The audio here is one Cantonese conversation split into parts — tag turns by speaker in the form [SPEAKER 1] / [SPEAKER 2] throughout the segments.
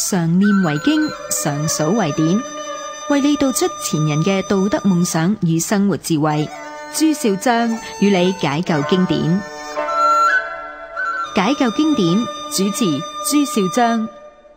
[SPEAKER 1] 常念為經，常數為典，為你道出前人嘅道德夢想與生活智慧。朱少章與你解救經典，解救經典主持朱少章。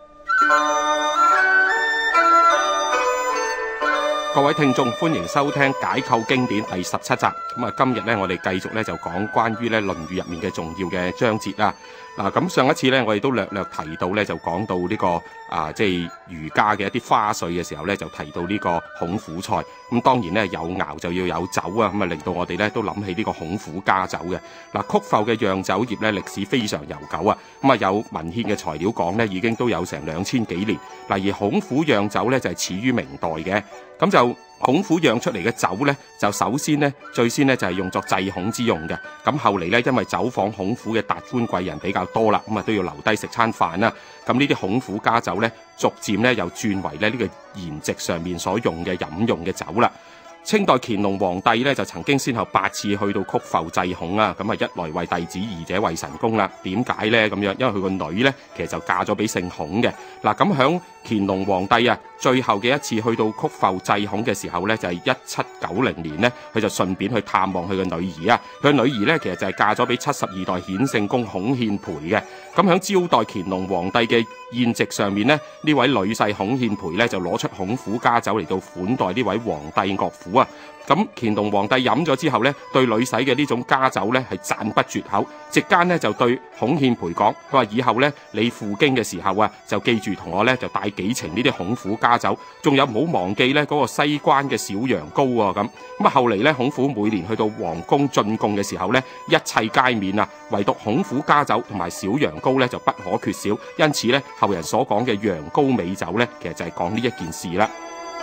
[SPEAKER 2] 各位聽眾，歡迎收聽解構經典第17集。今日我哋繼續就講關於《論語》入面嘅重要嘅章節啦。咁上一次我哋都略提到就講到呢個即係儒家嘅一啲花絮嘅時候就提到呢個孔府菜。咁當然有肴就要有酒啊，令到我哋都諗起呢個孔府家酒嘅。曲阜嘅釀酒業歷史非常悠久啊。有文獻嘅材料講已經都有成2000幾年。而孔府釀酒就係始於明代嘅。咁就孔府釀出嚟嘅酒就首先最先就係用作祭孔之用嘅。咁後嚟因為走訪孔府嘅達官貴人比較多啦，都要留低食餐飯啦。咁呢啲孔府家酒逐漸又轉為呢個筵席上面所用嘅飲用嘅酒啦。清代乾隆皇帝就曾經先後8次去到曲阜祭孔啊，咁一來為弟子，二者為神功啦。點解呢？咁樣，因為佢個女其實就嫁咗俾姓孔嘅。咁響乾隆皇帝最後嘅一次去到曲阜祭孔嘅時候就係1790年佢就順便去探望佢嘅女兒啊。佢女兒其實就係嫁咗俾72代顯聖公孔獻培嘅。咁響招待乾隆皇帝嘅宴席上面呢位女婿孔獻培就攞出孔府家酒嚟到款待呢位皇帝岳父啊。咁乾隆皇帝飲咗之後對女婿嘅呢種家酒係讚不絕口，席間就對孔獻培講，佢話以後你赴京嘅時候就記住同我就帶幾程呢啲孔府家酒，仲有唔好忘記嗰個西關嘅小羊羔啊。咁後嚟孔府每年去到皇宮進貢嘅時候一切皆免啊，唯獨孔府家酒同埋小羊羔就不可缺少。因此後人所講嘅羊羔美酒其實就係講呢一件事啦。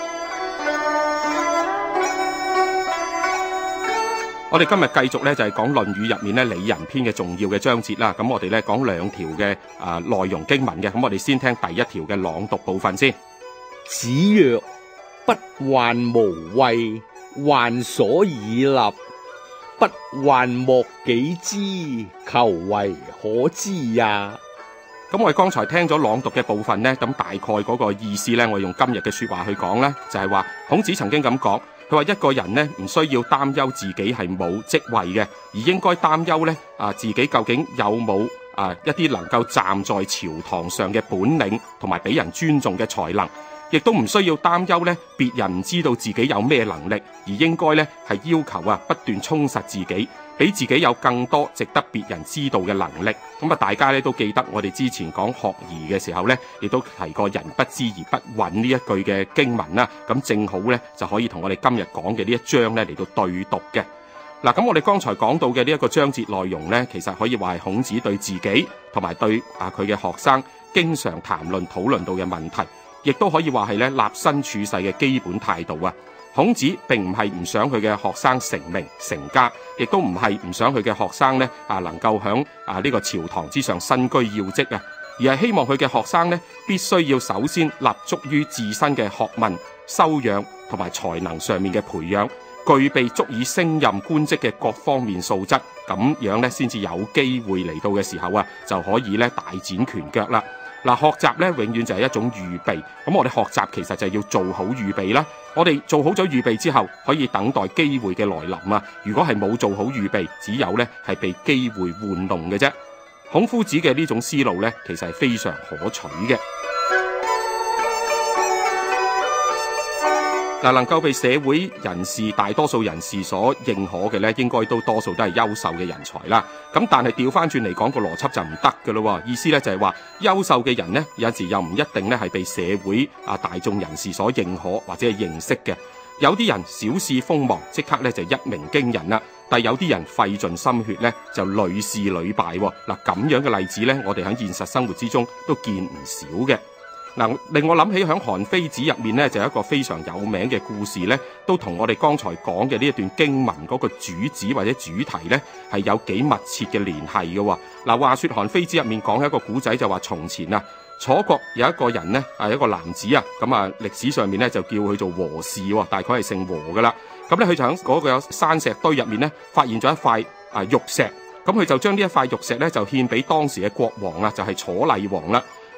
[SPEAKER 2] 我哋今日繼續就係講《論語》入面里仁篇嘅重要嘅章節啦。咁我哋講兩條嘅內容經文嘅。咁我哋先聽第一條嘅朗讀部分先。
[SPEAKER 3] 子曰：不患無畏，患所以立。不患莫己知，求為可知也。
[SPEAKER 2] 咁我哋剛才聽咗朗讀嘅部分咁大概嗰個意思我用今日嘅說話去講就係話孔子曾經咁講。佢話一個人唔需要擔憂自己係冇職位嘅，而應該擔憂自己究竟有冇一啲能夠站在朝堂上嘅本領同埋俾人尊重嘅才能，亦都唔需要擔憂別人唔知道自己有咩能力，而應該係要求不斷充實自己，俾自己有更多值得別人知道嘅能力。咁大家都記得我哋之前講學而嘅時候亦都提過人不知而不慍呢一句嘅經文啦。咁正好就可以同我哋今日講嘅呢一章嚟到對讀嘅。咁我哋剛才講到嘅呢一個章節內容其實可以話係孔子對自己同埋對佢嘅學生經常談論討論到嘅問題，亦都可以話係立身處世嘅基本態度啊。孔子並唔係唔想佢嘅學生成名成家，亦都唔係唔想佢嘅學生能夠響呢個朝堂之上身居要職啊，而係希望佢嘅學生必須要首先立足於自身嘅學問、修養同埋才能上面嘅培養，具備足以升任官職嘅各方面素質，咁樣先至有機會嚟到嘅時候就可以大展拳腳啦。學習永遠就係一種預備，咁我哋學習其實就係要做好預備啦。我哋做好咗預備之後，可以等待機會嘅來臨啊。如果係冇做好預備，只有係被機會玩弄嘅啫。孔夫子嘅呢種思路其實係非常可取嘅。能夠被社會人士大多數人士所認可嘅應該都多數都係優秀嘅人才啦。咁但係調翻轉嚟講，個邏輯就唔得㗎咯。意思就係話優秀嘅人有陣時又唔一定係被社會大眾人士所認可或者係認識嘅。有啲人小事鋒芒，即刻就一鳴驚人啦。但係有啲人費盡心血就屢試屢敗。咁樣嘅例子我哋喺現實生活之中都見唔少嘅。令我諗起響韓非子入面就有一個非常有名嘅故事都同我哋剛才講嘅呢一段經文嗰個主旨或者主題係有幾密切嘅聯繫嘅。話說韓非子入面講一個古仔，就話從前楚國有一個人一個男子咁歷史上面就叫佢做和氏，大概係姓和噶啦。咁佢就喺嗰個山石堆入面發現咗一塊玉石，咁佢就將呢一塊玉石就獻俾當時嘅國王就係楚厲王啦。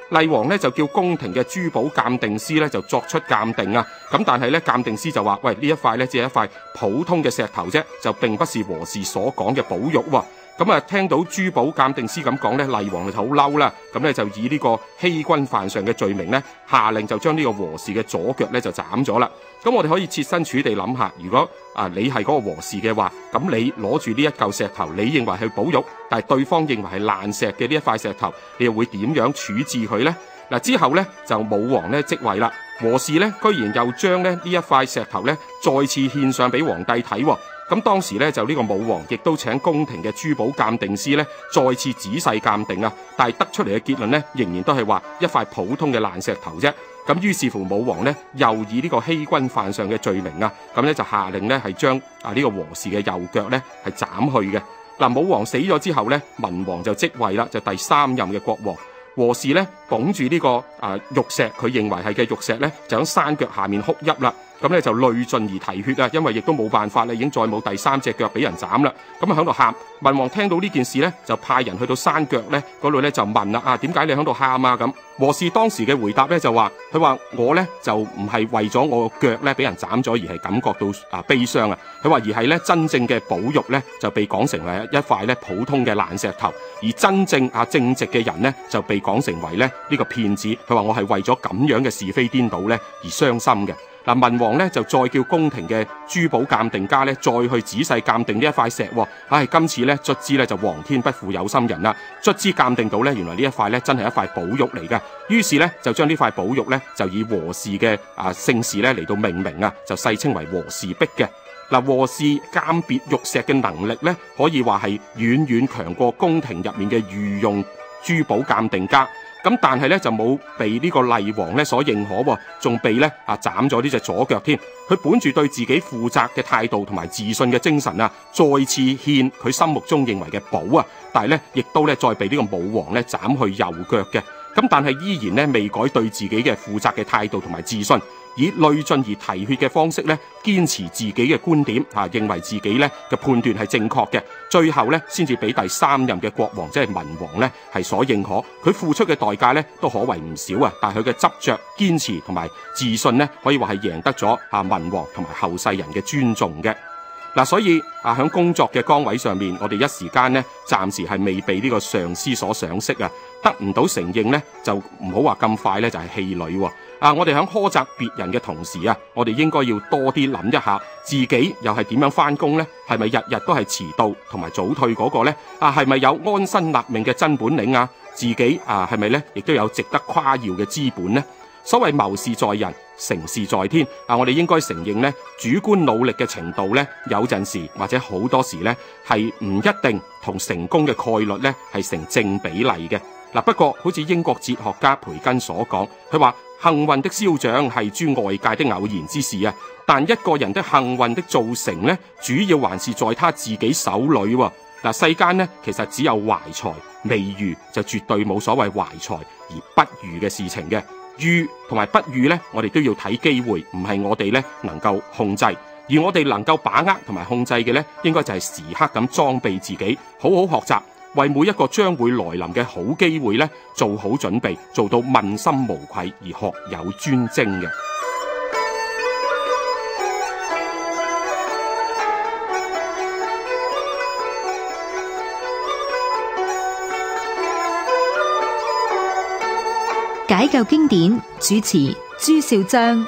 [SPEAKER 2] 厲王呢就叫宮廷嘅珠寶鑑定師呢就作出鑑定啊，咁但係呢鑑定師就話：喂，呢一塊呢只係一塊普通嘅石頭啫，就並不是和氏所講嘅寶玉喎。咁啊，聽到珠寶鑑定師咁講呢，厲王就好嬲啦，咁呢就以呢個欺君犯上嘅罪名呢，下令就將呢個和氏嘅左腳呢就斬咗啦。咁我哋可以設身處地諗下，如果你係嗰個和氏嘅話，咁你攞住呢一嚿石頭，你認為係寶玉，但係對方認為係爛石嘅呢一塊石頭，你又會點樣處置佢呢？嗱，之後呢，就武王呢即位啦，和氏呢居然又將呢一塊石頭呢再次獻上俾皇帝睇喎。咁當時咧就呢個武王亦都請宮廷嘅珠寶鑑定師咧再次仔細鑑定啊，但係得出嚟嘅結論咧仍然都係話一塊普通嘅爛石頭啫。咁於是乎武王咧又以呢個欺君犯上嘅罪名啊，咁咧就下令咧係將呢個和氏嘅右腳咧係斬去嘅。嗱，武王死咗之後咧，文王就即位啦，就第3任嘅國王。和氏咧捧住呢個玉石，佢認為係嘅玉石咧，就喺山腳下面哭泣啦。咁咧就淚盡而啼血啊，因為亦都冇辦法啦，已經再冇第3隻腳俾人斬啦。咁啊喺度喊，文王聽到呢件事咧，就派人去到山腳咧嗰度咧就問啦：點解你喺度喊啊？咁和氏當時嘅回答咧就話：佢話我咧就唔係為咗我個腳咧俾人斬咗而係感覺到悲傷啊。佢話而係咧真正嘅寶玉咧就被講成為一塊咧普通嘅爛石頭，而真正正直嘅人咧就被講成為咧呢個騙子。佢話我係為咗咁樣嘅是非顛倒咧而傷心嘅。嗱，文王咧就再叫宮廷嘅珠寶鑑定家咧再去仔細鑑定呢一塊石。今次咧卒之咧就皇天不負有心人啦，卒之鑑定到咧原來呢一塊咧真係一塊寶玉嚟嘅。於是咧就將呢塊寶玉咧就以和氏嘅姓氏咧嚟到命名啊，就世稱為和氏璧嘅。嗱，和氏鑑別玉石嘅能力咧可以話係遠遠強過宮廷入面嘅御用珠寶鑑定家。咁但係咧就冇被呢個厲王咧所認可，仲被咧斬咗呢隻左腳添。佢本住對自己負責嘅態度同埋自信嘅精神啊，再次獻佢心目中認為嘅寶啊，但係咧亦都咧再被呢個武王咧斬去右腳嘅。咁但係依然咧未改對自己嘅負責嘅態度同埋自信，以淚盡而啼血嘅方式咧堅持自己嘅觀點，認為自己咧嘅判斷係正確嘅，最後咧先至俾第3任嘅國王即係文王咧係所認可。佢付出嘅代價咧都可謂唔少啊，但係佢嘅執着堅持同埋自信咧可以話係贏得咗文王同埋後世人嘅尊重嘅。所以喺工作嘅崗位上面，我哋一時間呢暫時係未被呢個上司所賞識啊，得唔到承認呢，就唔好話咁快呢就係氣餒。我哋喺苛責別人嘅同時啊，我哋應該要多啲諗一下自己又係點樣返工呢？係咪日日都係遲到同埋早退嗰個呢？係咪有安身立命嘅真本領啊？自己係咪呢亦都有值得誇耀嘅資本呢？所謂謀事在人，成事在天。我哋應該承認呢，主觀努力嘅程度呢，有陣時或者好多時呢，係唔一定同成功嘅概率呢係成正比例嘅。不過好似英國哲學家培根所講，佢話幸運的消長係諸外界的偶然之事啊，但一個人的幸運的造成呢，主要還是在他自己手裏。世間呢，其實只有懷才未遇，就絕對冇所謂懷才而不遇嘅事情嘅。遇同埋不遇呢，我哋都要睇機會，唔係我哋呢能夠控制，而我哋能夠把握同埋控制嘅呢，應該就係時刻咁裝備自己，好好學習，為每一個將會來臨嘅好機會呢做好準備，做到問心無愧而學有專精嘅。
[SPEAKER 1] 解救經典主持朱少章。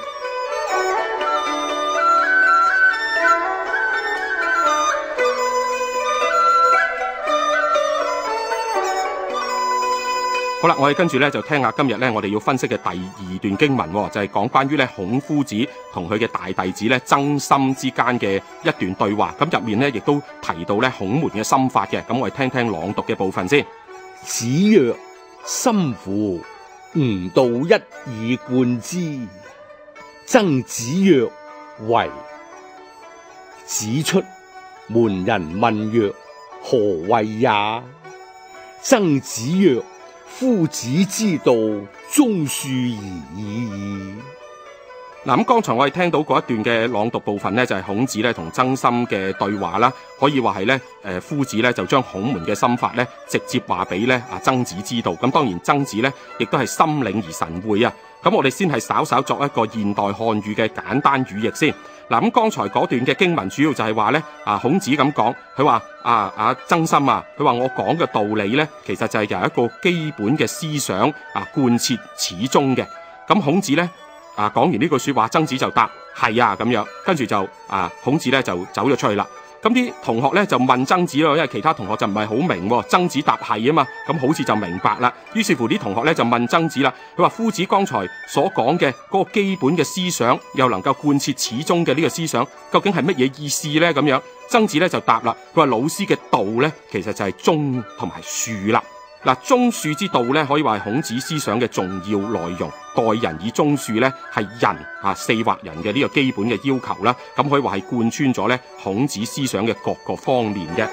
[SPEAKER 2] 好啦，我哋跟住咧就聽下今日咧我哋要分析嘅第2段經文，就係講關於咧孔夫子同佢嘅大弟子咧曾參之間嘅一段對話。咁入面咧亦都提到咧孔門嘅心法嘅。咁我哋聽聽朗讀嘅部分先。
[SPEAKER 3] 子曰：心乎！吾道一以貫之。曾子曰：為。子出，門人問曰：何為也？曾子曰：夫子之道，忠恕而已矣。
[SPEAKER 2] 嗱，咁剛才我哋聽到嗰一段嘅朗讀部分呢，就係孔子咧同曾參嘅對話啦，可以話係咧夫子咧就將孔門嘅心法咧直接話俾咧曾子知道。咁當然曾子咧亦都係心領而神會啊。咁我哋先係稍稍作一個現代漢語嘅簡單語譯先。嗱，咁剛才嗰段嘅經文主要就係話咧孔子咁講，佢話曾參啊，佢話我講嘅道理咧，其實就係由一個基本嘅思想貫徹始終嘅。咁孔子咧講完呢句說話，曾子就答係啊咁樣，跟住就孔子咧就走咗出去啦。咁啲同學咧就問曾子咯，因為其他同學就唔係好明喎，曾子答係啊嘛，咁好似就明白啦。於是乎啲同學咧就問曾子啦，佢話夫子剛才所講嘅嗰個基本嘅思想，又能夠貫徹始終嘅呢個思想，究竟係乜嘢意思咧？咁樣曾子咧就答啦，佢話老師嘅道咧，其實就係忠同埋恕啦。嗱，忠恕之道咧，可以話係孔子思想嘅重要內容。待人以忠恕咧，係人四或人嘅呢個基本嘅要求啦。咁可以話係貫穿咗咧孔子思想嘅各個方面嘅。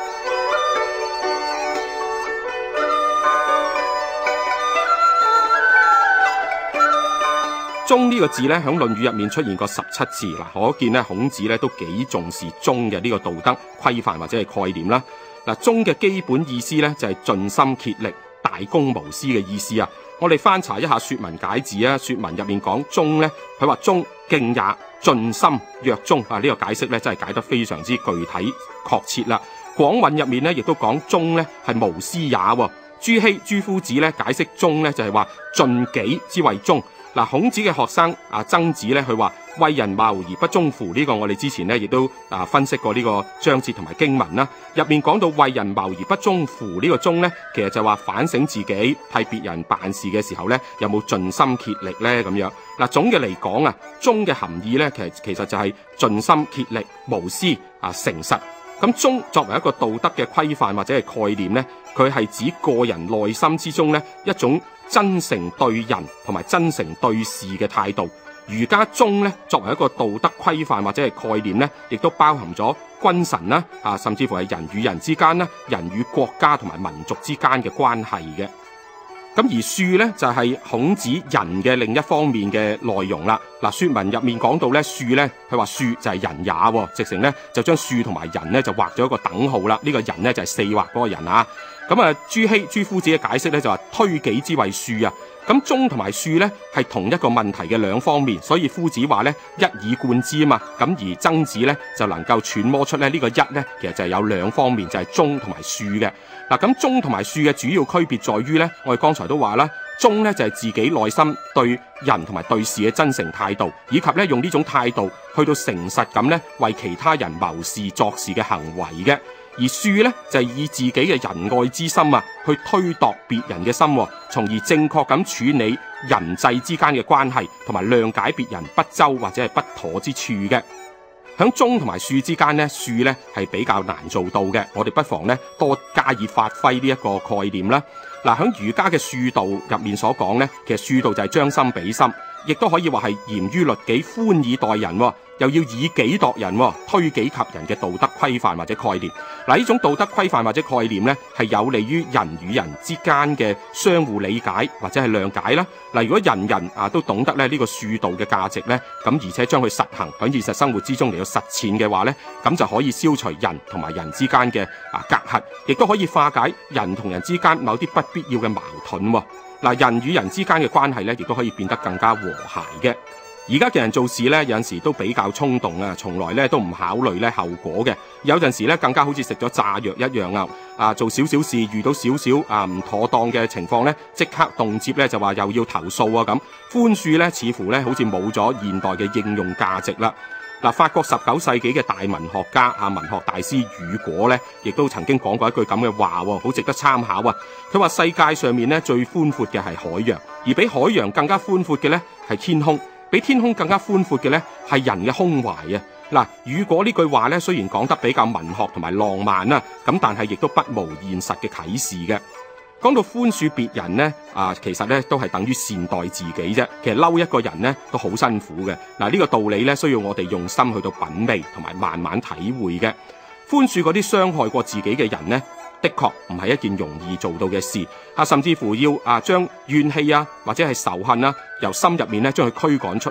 [SPEAKER 2] 忠呢個字咧，喺《論語》入面出現過17次。嗱，可見咧孔子咧都幾重視忠嘅呢個道德規範或者係概念啦。嗱，忠嘅基本意思咧就係盡心竭力、大公無私嘅意思啊！我哋翻查一下《說文解字》啊，《說文》入面講忠咧，佢話忠敬也，盡心若忠啊！呢個解釋咧真係解得非常之具體確切啦。《廣韻》入面咧亦都講忠咧係無私也。朱熹朱夫子咧解釋忠咧就係話盡己之謂忠。嗱，孔子嘅學生曾子咧，佢話為人貌而不忠乎，呢個我哋之前咧亦都分析過呢個章節同埋經文啦。入面講到為人貌而不忠乎呢個忠咧，其實就話反省自己替別人辦事嘅時候咧，有冇盡心竭力咧咁樣。嗱，總嘅嚟講忠嘅含義咧，其實就係盡心竭力、無私誠實。咁忠作為一個道德嘅規範或者係概念咧，佢係指個人內心之中咧一種真誠對人同埋真誠對事嘅態度。儒家忠咧作為一個道德規範或者係概念咧，亦都包含咗君臣啦甚至乎係人與人之間啦、人與國家同埋民族之間嘅關係嘅。咁而恕咧就係孔子仁嘅另一方面嘅內容啦。嗱，說文入面講到咧恕咧，佢話恕就係仁也，直情咧就將恕同埋仁咧就畫咗一個等號啦。呢個仁咧就係四畫嗰個人啊。咁朱熹朱夫子嘅解釋咧就話推己之謂恕啊。咁忠同埋恕咧係同一個問題嘅兩方面，所以夫子話咧一以貫之啊嘛。咁而曾子咧就能夠揣摩出咧呢個一咧其實就係有兩方面，就係忠同埋恕嘅。嗱，咁忠同埋恕嘅主要區別在於咧，我哋剛才都話啦，忠咧就係自己內心對人同埋對事嘅真誠態度，以及咧用呢種態度去到誠實咁咧為其他人謀事作事嘅行為嘅。而恕咧就係以自己嘅仁愛之心去推度別人嘅心，從而正確咁處理人際之間嘅關係，同埋諒解別人不周或者係不妥之處嘅。喺忠同埋恕之間咧，恕咧係比較難做到嘅。我哋不妨咧多加以發揮呢一個概念啦。嗱，喺儒家嘅恕道入面所講咧，其實恕道就係將心比心，亦都可以話係嚴於律己、寬以待人，又要以己度人，推己及人嘅道德規範或者概念。嗱，呢種道德規範或者概念咧，係有利於人與人之間嘅相互理解或者係諒解啦。嗱，如果人人都懂得咧呢個恕道嘅價值咧，咁而且將佢實行喺現實生活之中嚟到實踐嘅話咧，咁就可以消除人同埋人之間嘅隔閡，亦都可以化解人同人之間某啲不必要嘅矛盾。嗱，人與人之間嘅關係咧，亦都可以變得更加和諧嘅。而家嘅人做事咧，有陣時都比較衝動啊，從來咧都唔考慮咧後果嘅。有陣時咧更加好似食咗炸藥一樣做少少事遇到少少唔妥當嘅情況咧，即刻動輒咧就話又要投訴咁。寬恕咧似乎咧好似冇咗現代嘅應用價值啦。嗱，法國19世紀嘅大文學家文學大師雨果咧，亦都曾經講過一句咁嘅話，好值得參考啊！佢話世界上面咧最寬闊嘅係海洋，而比海洋更加寬闊嘅咧係天空。比天空更加寬闊嘅咧，係人嘅胸懷啊！嗱，雨果呢句話咧，雖然講得比較文學同埋浪漫啦，咁但係亦都不無現實嘅啟示嘅。講到寬恕別人咧，其實咧都係等於善待自己啫。其實嬲一個人咧都好辛苦嘅。嗱，呢個道理咧需要我哋用心去到品味同埋慢慢體會嘅。寬恕嗰啲傷害過自己嘅人咧，的確唔係一件容易做到嘅事，甚至乎要將怨氣或者係仇恨由心入面咧將佢驅趕出去，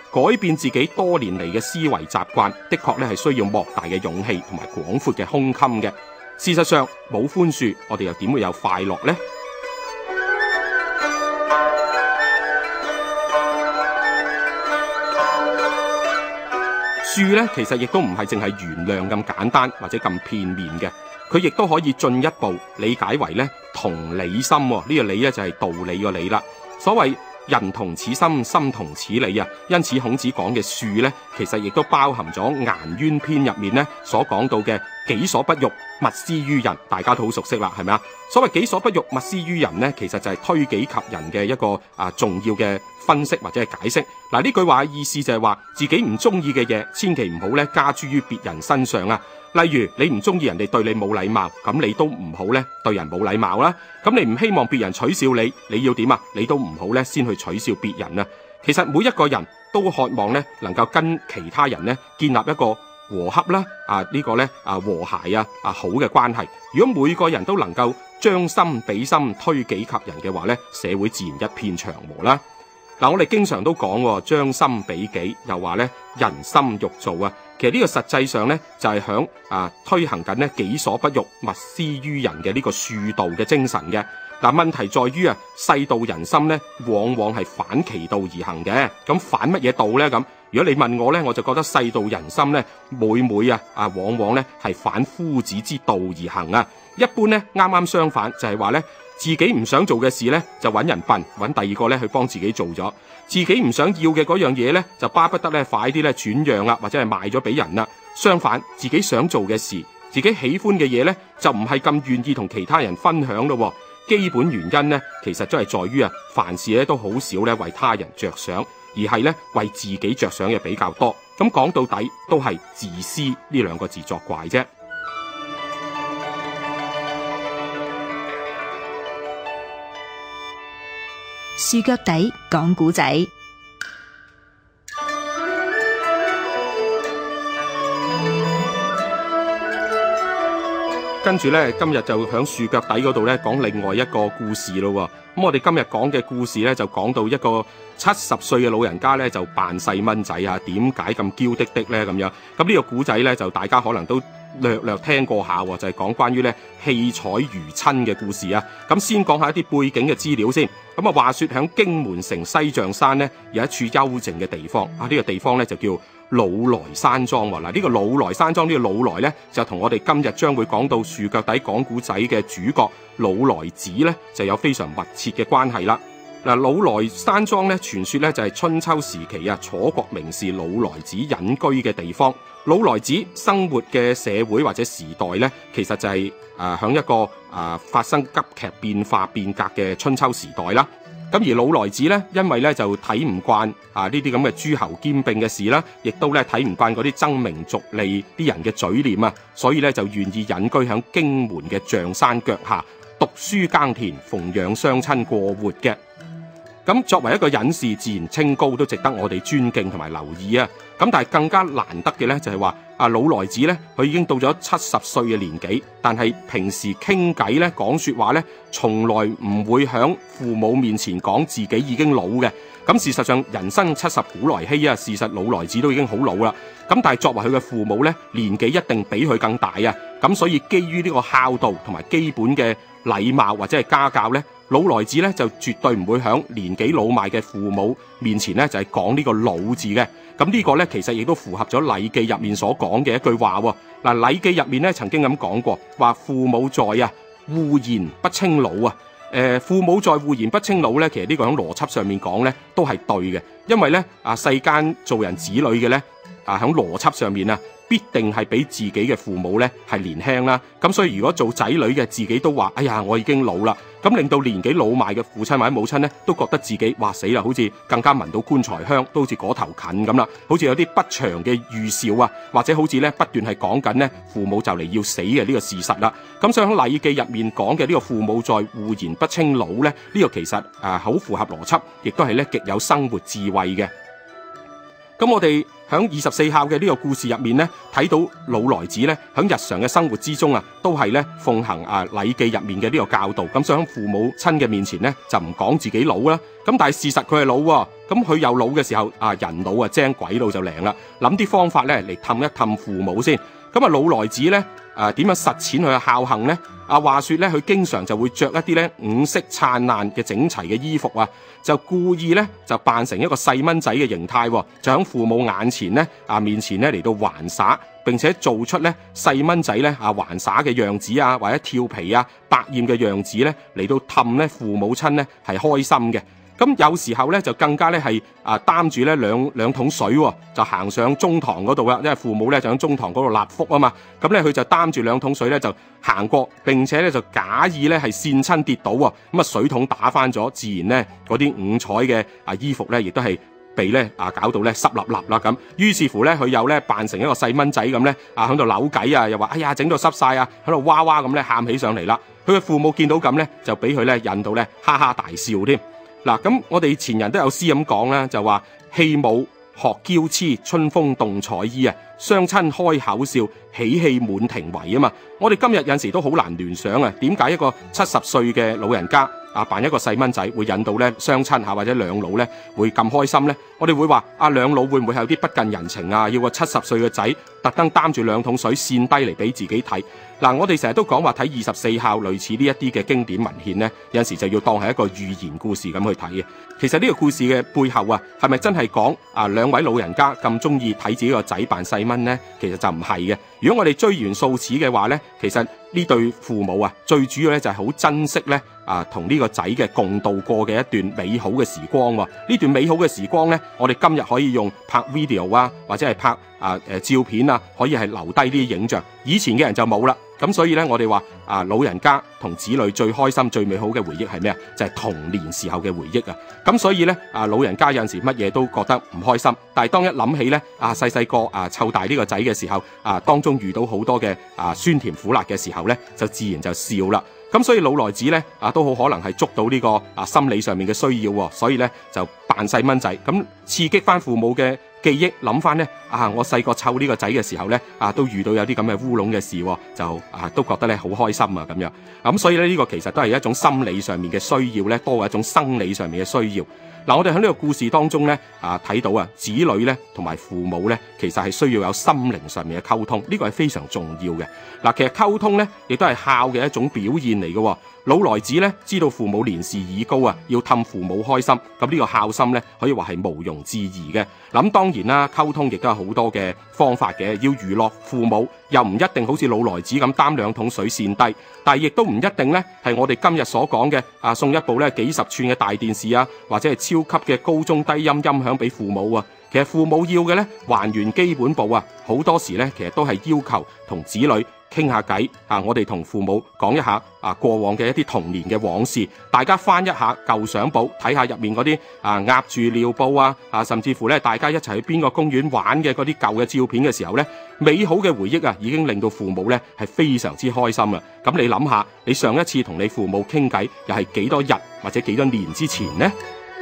[SPEAKER 2] 改變自己多年嚟嘅思維習慣，的確咧係需要莫大嘅勇氣同埋廣闊嘅胸襟嘅。事實上，冇寬恕，我哋又點會有快樂呢？恕咧，其實亦都唔係淨係原諒咁簡單或者咁片面嘅，佢亦都可以進一步理解為咧同理心。呢個理咧就係道理個理啦。所謂人同此心，心同此理啊。因此孔子講嘅恕咧，其實亦都包含咗顏淵篇入面咧所講到嘅己所不欲，勿施於人。大家都好熟悉啦，係咪啊？所謂己所不欲，勿施於人呢，其實就係推己及人嘅一個重要嘅分析或者係解釋。嗱，呢句話嘅意思就係話自己唔中意嘅嘢，千祈唔好咧加諸於別人身上啊。例如你唔中意人哋對你冇禮貌，咁你都唔好咧對人冇禮貌啦。咁你唔希望別人取笑你，你要點啊？你都唔好咧先去取笑別人啊。其實每一個人都渴望咧能夠跟其他人咧建立一個和洽啦，呢個咧和諧好嘅關係。如果每個人都能夠將心比心，推己及人嘅話咧，社會自然一片祥和啦。嗱，我哋經常都講將心比己，又話咧人心欲造啊。其實呢個實際上咧就係響推行緊咧己所不欲，勿施於人嘅呢個恕道嘅精神嘅。嗱，問題在於世道人心咧，往往係反其道而行嘅。咁反乜嘢道咧？咁如果你問我咧，我就覺得世道人心咧，每往往咧係反夫子之道而行啊。一般咧啱啱相反，就係話咧自己唔想做嘅事咧，就揾人笨，揾第二個咧去幫自己做咗。自己唔想要嘅嗰樣嘢咧，就巴不得咧快啲咧轉讓啦，或者係賣咗俾人啦。相反，自己想做嘅事，自己喜歡嘅嘢咧，就唔係咁願意同其他人分享咯。基本原因咧，其實都係在於凡事咧都好少咧為他人着想，而係咧為自己着想嘅比較多。咁講到底都係自私呢兩個字作怪啫。
[SPEAKER 1] 樹腳底講古仔。
[SPEAKER 2] 跟住咧，今日就響樹腳底嗰度咧講另外一個故事咯。咁我哋今日講嘅故事咧就講到一個70歲嘅老人家咧就扮細蚊仔啊，點解咁嬌滴滴咧咁樣？咁呢個故仔咧就大家可能都略聽過下，就係講關於咧棄彩如親嘅故事啊。咁先講下一啲背景嘅資料先。咁啊，話說響荊門城西象山咧有一處幽靜嘅地方啊，呢個地方咧就叫老來山莊。嗱，呢個老來山莊呢個老來咧就同我哋今日將會講到樹腳底講古仔嘅主角老來子咧就有非常密切嘅關係啦。嗱，老來山莊咧傳說咧就係春秋時期楚國名士老來子隱居嘅地方。老來子生活嘅社會或者時代咧，其實就係響一個發生急劇變化變革嘅春秋時代啦。咁而老來子咧，因為咧就睇唔慣呢啲咁嘅諸侯兼併嘅事啦，亦都咧睇唔慣嗰啲爭名逐利啲人嘅嘴臉啊，所以咧就願意隱居響荊門嘅象山腳下讀書耕田，奉養雙親過活嘅。咁作為一個隱士，自然清高，都值得我哋尊敬同埋留意啊！咁但係更加難得嘅咧，就係話老來子咧，佢已經到咗70歲嘅年紀，但係平時傾偈咧、講說話咧，從來唔會響父母面前講自己已經老嘅。咁事實上，人生70古來稀啊！事實老來子都已經好老啦。咁但係作為佢嘅父母咧，年紀一定比佢更大啊！咁所以基於呢個孝道同埋基本嘅禮貌或者係家教咧，老來子咧就絕對唔會響年紀老邁嘅父母面前咧就係講呢個老字嘅。咁呢個咧其實亦都符合咗《禮記》入面所講嘅一句話喎。嗱，《禮記》入面咧曾經咁講過，話父母在護賢不稱老啊。父母在護賢不稱老咧，其實呢個喺邏輯上面講咧都係對嘅，因為咧世間做人子女嘅咧喺邏輯上面必定係比自己嘅父母咧係年輕啦。咁所以如果做仔女嘅自己都話，哎呀我已經老啦，咁令到年紀老邁嘅父親或者母親咧都覺得自己哇死啦，好似更加聞到棺材香，都好似嗰頭近咁啦，好似有啲不祥嘅預兆啊，或者好似咧不斷係講緊咧父母就嚟要死嘅呢個事實啦。咁所以喺《禮記》入面講嘅呢個父母在護賢不稱老咧，呢個其實好符合邏輯，亦都係咧極有生活智慧嘅。 咁我哋響24孝嘅呢個故事入面呢，睇到老來子呢響日常嘅生活之中啊，都係呢奉行禮記入面嘅呢個教導。咁想喺父母親嘅面前呢，就唔講自己老啦。咁但係事實佢係老喎，咁佢有老嘅時候人老精，鬼老就靈啦。諗啲方法呢嚟氹一氹父母先。咁老來子呢點樣實踐佢嘅孝行呢？話說咧，佢經常就會着一啲咧五色燦爛嘅整齊嘅衣服啊，就故意咧就扮成一個細蚊仔嘅形態，就喺父母眼前咧面前咧嚟到玩耍，並且做出咧細蚊仔咧玩耍嘅樣子啊，或者調皮百厭嘅樣子咧嚟到氹咧父母親咧係開心嘅。咁有時候咧就更加咧係擔住咧兩桶水，就行上中堂嗰度啦，因為父母咧就喺中堂嗰度納福啊嘛。咁咧佢就擔住兩桶水咧就行過，並且咧就假意咧係跣親跌倒喎。咁水桶打翻咗，自然咧嗰啲五彩嘅衣服咧亦都係被咧搞到咧濕立立啦咁。於是乎咧佢又咧扮成一個細蚊仔咁咧喺度扭計又話哎呀整到濕晒喺度哇哇咁咧喊起上嚟啦。佢嘅父母見到咁咧就俾佢咧引到咧哈哈大笑添。嗱，咁我哋前人都有詩咁講啦，就話戲舞學嬌痴，春風動彩衣啊，雙親開口笑，喜氣滿庭圍啊嘛。我哋今日有陣時都好難聯想啊，點解一個70歲嘅老人家扮一個細蚊仔會引到咧雙親或者兩老咧會咁開心咧？我哋會話兩老會唔會係有啲不近人情要個70歲嘅仔特登擔住兩桶水跣低嚟俾自己睇？嗱，我哋成日都講話睇24孝類似呢一啲嘅經典文獻呢，有陣時就要當係一個寓言故事咁去睇嘅。其實呢個故事嘅背後係咪真係講兩位老人家咁中意睇自己個仔扮細蚊呢？其實就唔係嘅。如果我哋追源溯始嘅話呢，其實呢對父母最主要咧就係好珍惜咧同呢個仔嘅共度過嘅一段美好嘅時光。呢段美好嘅時光呢，我哋今日可以用拍 video 或者係拍照片可以係留低呢啲影像。以前嘅人就冇啦。咁所以咧，我哋話老人家同子女最開心、最美好嘅回憶係咩啊？就係童年時候嘅回憶啊！咁所以咧，老人家有陣時乜嘢都覺得唔開心，但係當一諗起咧，細細個湊大呢個仔嘅時候，當中遇到好多嘅酸甜苦辣嘅時候咧，就自然就笑啦。咁所以老來子咧都好可能係捉到呢個心理上面嘅需要，所以咧就扮細蚊仔，咁刺激翻父母嘅記憶，諗翻咧我細個湊呢個仔嘅時候咧都遇到有啲咁嘅烏龍嘅事，就都覺得咧好開心咁樣。咁所以咧呢個其實都係一種心理上面嘅需要咧，多過一種生理上面嘅需要。嗱，我哋喺呢個故事當中咧睇到子女咧同埋父母咧，其實係需要有心靈上面嘅溝通，呢個係非常重要嘅。嗱，其實溝通咧亦都係孝嘅一種表現嚟嘅。老來子咧知道父母年事已高要氹父母開心，咁呢個孝心咧可以話係毋庸置疑嘅。咁當然啦，溝通亦都有好多嘅方法嘅，要娛樂父母又唔一定好似老來子咁擔兩桶水跣低，但係亦都唔一定咧係我哋今日所講嘅送一部咧幾十寸嘅大電視或者係超級嘅高中低音音響俾父母其實父母要嘅咧還原基本步好多時咧其實都係要求同子女傾下偈我哋同父母講一下過往嘅一啲童年嘅往事，大家翻一下舊相簿，睇下入面嗰啲壓住尿布甚至乎咧大家一齊去邊個公園玩嘅嗰啲舊嘅照片嘅時候咧，美好嘅回憶已經令到父母咧係非常之開心啦。咁你諗下，你上一次同你父母傾偈又係幾多日或者幾多年之前呢？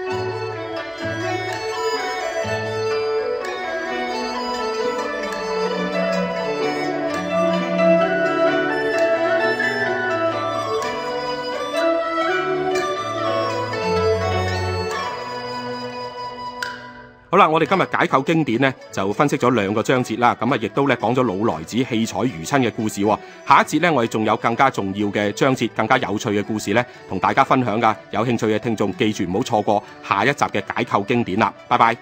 [SPEAKER 2] 好啦，我哋今日解構經典呢，就分析咗2個章節啦，咁亦都咧講咗老來子戲彩如親嘅故事。下一節呢，我哋仲有更加重要嘅章節，更加有趣嘅故事呢，同大家分享噶。有興趣嘅聽眾記住唔好錯過下一集嘅解構經典啦。拜拜。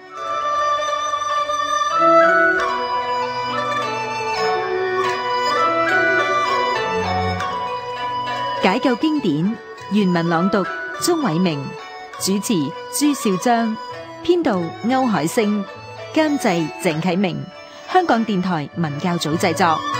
[SPEAKER 1] 解構經典原文朗讀鍾偉明，主持朱兆章，編導歐海星，監製鄭啟明，香港電台文教組製作。